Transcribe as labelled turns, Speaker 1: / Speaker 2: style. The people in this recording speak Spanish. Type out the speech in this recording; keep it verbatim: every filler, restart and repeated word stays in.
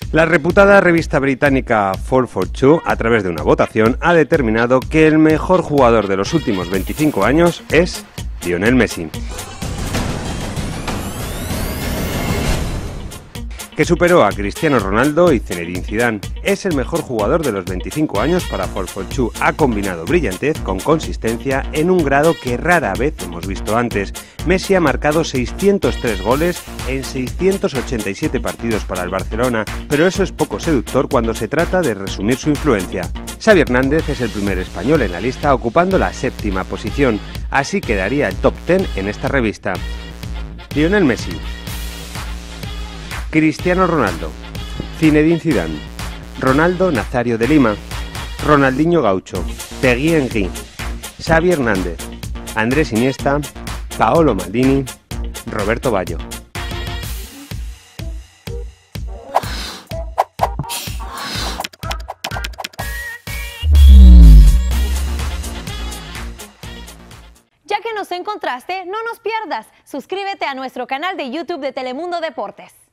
Speaker 1: La reputada revista británica four four two, a través de una votación, ha determinado que el mejor jugador de los últimos veinticinco años es Lionel Messi, que superó a Cristiano Ronaldo y Zinedine Zidane. Es el mejor jugador de los veinticinco años para four four two. Ha combinado brillantez con consistencia en un grado que rara vez hemos visto antes. Messi ha marcado seiscientos tres goles en seiscientos ochenta y siete partidos para el Barcelona, pero eso es poco seductor cuando se trata de resumir su influencia. Xavi Hernández es el primer español en la lista, ocupando la séptima posición. Así quedaría el top diez en esta revista. Lionel Messi, Cristiano Ronaldo, Zinedine Zidane, Ronaldo Nazario de Lima, Ronaldinho Gaucho, Thierry Henry, Xavi Hernández, Andrés Iniesta, Paolo Maldini, Roberto Baggio.
Speaker 2: Ya que nos encontraste, no nos pierdas. Suscríbete a nuestro canal de YouTube de Telemundo Deportes.